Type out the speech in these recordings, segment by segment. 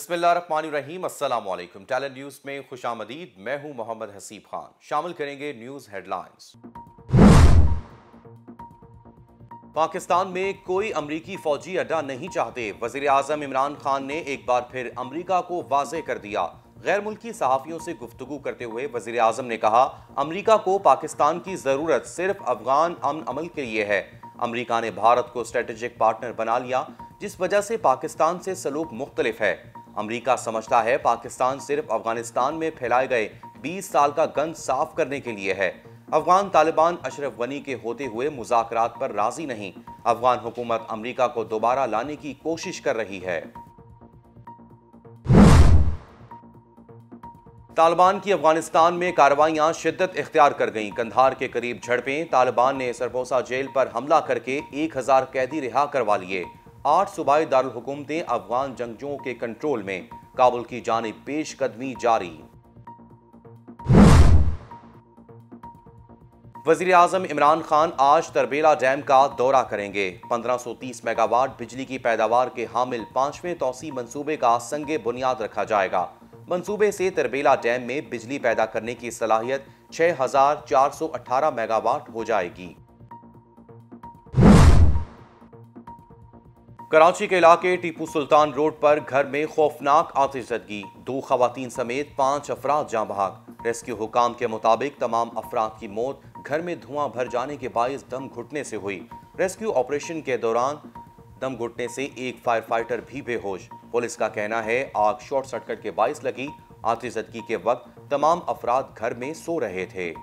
बिस्मिल्लाहिर्रहमानिर्रहीम, अस्सलाम वालेकुम। टैलेंट न्यूज़ में खुशामदीद। मैं हूं मोहम्मद हसीब खान। शामिल करेंगे न्यूज़ हेडलाइंस। पाकिस्तान में कोई अमरीकी फौजी अड्डा नहीं चाहते। वज़ीर आज़म इमरान खान ने एक बार फिर अमरीका को वाज़ेह कर दिया। गैर मुल्की सहाफ़ियों से गुफ्तगू करते हुए वज़ीर आज़म ने कहा, अमरीका को पाकिस्तान की ज़रूरत सिर्फ अफगान अमन अमल के लिए है। अमरीका ने भारत को स्ट्रेटेजिक पार्टनर बना लिया, जिस वजह से पाकिस्तान से सलूक मुख्तलिफ है। अमरीका समझता है पाकिस्तान सिर्फ अफगानिस्तान में फैलाए गए 20 साल का गंद साफ करने के लिए है। अफगान तालिबान अशरफ गनी के होते हुए मुज़ाकरात पर राजी नहीं। अफगान हुकूमत अमरीका को दोबारा लाने की कोशिश कर रही है। तालिबान की अफगानिस्तान में कार्रवाइयां शिद्दत इख्तियार कर गईं। कंधार के करीब झड़पें। तालिबान ने सरपोसा जेल पर हमला करके 1000 कैदी रिहा करवा लिए। 8 सूबाई दारुल हुकूमतें अफगान जंगजुओं के कंट्रोल में। काबुल की जानिब पेशकदमी जारी। वज़ीर आज़म इमरान खान आज तरबेला डैम का दौरा करेंगे। 1530 मेगावाट बिजली की पैदावार के हामिल 5वें तौसी मंसूबे का संगे बुनियाद रखा जाएगा। मंसूबे से तरबेला डैम में बिजली पैदा करने की सलाहियत 6418 मेगावाट हो जाएगी। कराची के इलाके टीपू सुल्तान रोड पर घर में खौफनाक आतिशज़दगी। 2 खवातीन समेत 5 अफराद जाँ बहक। रेस्क्यू हुकाम के मुताबिक तमाम अफराद की मौत घर में धुआं भर जाने के बायस दम घुटने से हुई। रेस्क्यू ऑपरेशन के दौरान दम घुटने से एक फायर फाइटर भी बेहोश। पुलिस का कहना है आग शॉर्ट सर्किट के बायस लगी। आतिशज़दगी के वक्त तमाम अफराद घर में सो रहे थे।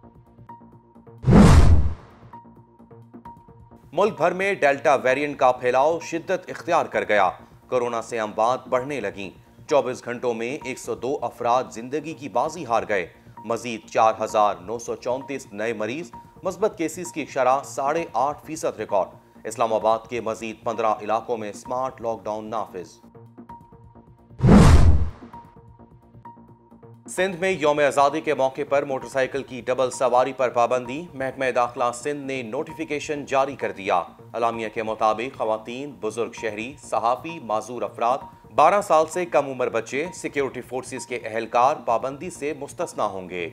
मुल्क भर में डेल्टा वेरिएंट का फैलाव शिद्दत इख्तियार कर गया। कोरोना से अमवात बढ़ने लगीं। 24 घंटों में 102 अफराद जिंदगी की बाजी हार गए। मजीद 4934 नए मरीज। मस्बत केसेस की शरह 8.5% रिकॉर्ड। इस्लामाबाद के मजीद 15 इलाकों में स्मार्ट लॉकडाउन नाफिज। सिंध में यौम आज़ादी के मौके पर मोटरसाइकिल की डबल सवारी पर पाबंदी। महकमा दाखिला सिंध ने नोटिफिकेशन जारी कर दिया। अलामिया के मुताबिक खवातीन, बुजुर्ग शहरी, सहाफ़ी, माजूर अफराद, 12 साल से कम उम्र बच्चे, सिक्योरिटी फोर्सेस के अहलकार पाबंदी से मुस्तस्ना होंगे।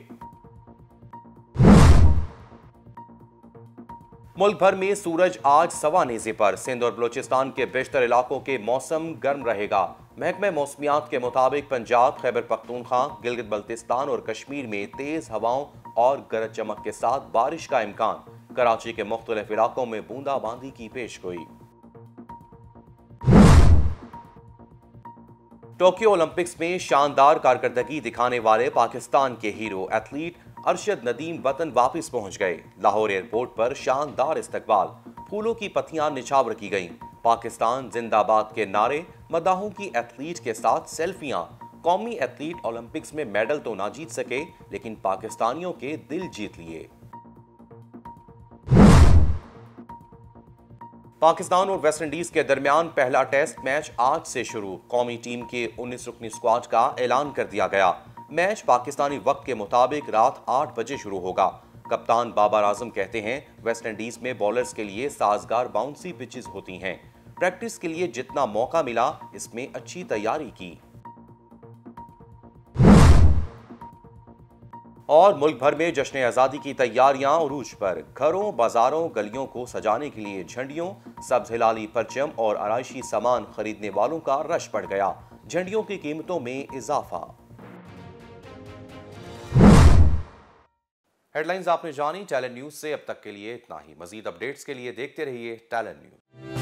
मुल्क भर में सूरज आज सवा नेज़े पर। सिंध और बलोचिस्तान के बेशतर इलाकों के मौसम गर्म रहेगा। महकमा मौसमियात के मुताबिक पंजाब, खैबर पख्तूनख्वा, गिलगित बल्तिस्तान और कश्मीर में तेज हवाओं और गरज चमक के साथ बारिश का इम्कान। कराची के मुख्तलिफ इलाकों में बूंदाबांदी की पेशगोई। टोक्यो ओलंपिक्स में शानदार कारकर्दगी दिखाने वाले पाकिस्तान के हीरो एथलीट अरशद नदीम वतन वापस पहुंच गए। लाहौर एयरपोर्ट पर शानदार इस्तकबाल। फूलों की पत्तियां निछावर रखी गईं। पाकिस्तान जिंदाबाद के नारे, मदाहों की एथलीट के साथ सेल्फियां। कौमी एथलीट ओलंपिक्स में मेडल तो ना जीत सके, लेकिन पाकिस्तानियों के दिल जीत लिए। पाकिस्तान और वेस्ट इंडीज के दरमियान पहला टेस्ट मैच आज से शुरू। कौमी टीम के 19 रुकनी स्क्वाड का ऐलान कर दिया गया। मैच पाकिस्तानी वक्त के मुताबिक रात 8 बजे शुरू होगा। कप्तान बाबर आजम कहते हैं वेस्ट इंडीज में बॉलर्स के लिए साजगार बाउंसी पिचेस होती हैं। प्रैक्टिस के लिए जितना मौका मिला इसमें अच्छी तैयारी की। और मुल्क भर में जश्न आज़ादी की तैयारियां उरूज पर। घरों, बाजारों, गलियों को सजाने के लिए झंडियों, सब्ज हिलाली परचम और आराइशी सामान खरीदने वालों का रश बढ़ गया। झंडियों की कीमतों में इजाफा। हेडलाइंस आपने जानी। टैलेंट न्यूज से अब तक के लिए इतना ही। मजीद अपडेट्स के लिए देखते रहिए टैलेंट न्यूज।